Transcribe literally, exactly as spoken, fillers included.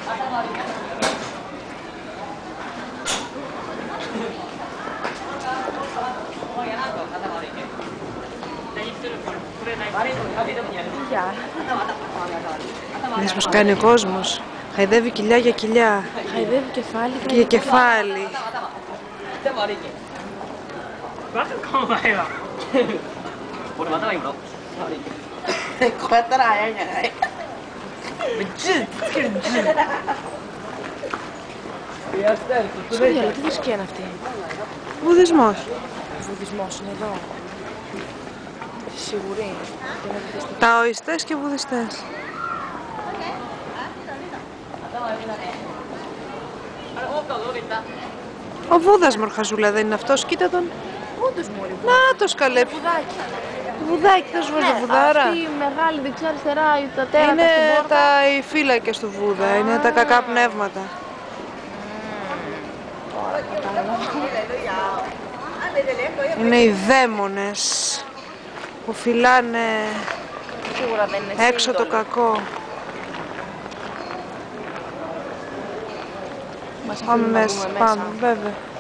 Δες πως κάνει ο κόσμος. Χαϊδεύει κοιλιά για κοιλιά. Χαϊδεύει κεφάλι και για κεφάλι. Στο διάλογο, τι θρησκεία είναι αυτή? Βουδισμός. Βουδισμός είναι εδώ. Σίγουρη. Ταοιστές και βουδιστές. Ο Βούδας μορχαζούλα δεν είναι αυτός, κοίτα τον. Όντως μωρή. Να το σκαλέ. Βουδάκι. Το βουδάκι, θα σου βάζει το βουδάρα. Αυτή η μεγάλη δεξιά αριστερά, τα τέρατα Είναι στην πόρτα. τα οι φύλακες του Βούδα, είναι τα κακά πνεύματα. Είναι οι δαίμονες που φυλάνε Σίγουρα δεν είναι έξω το κακό. Πάμε μέσα, πάμε, βέβαια.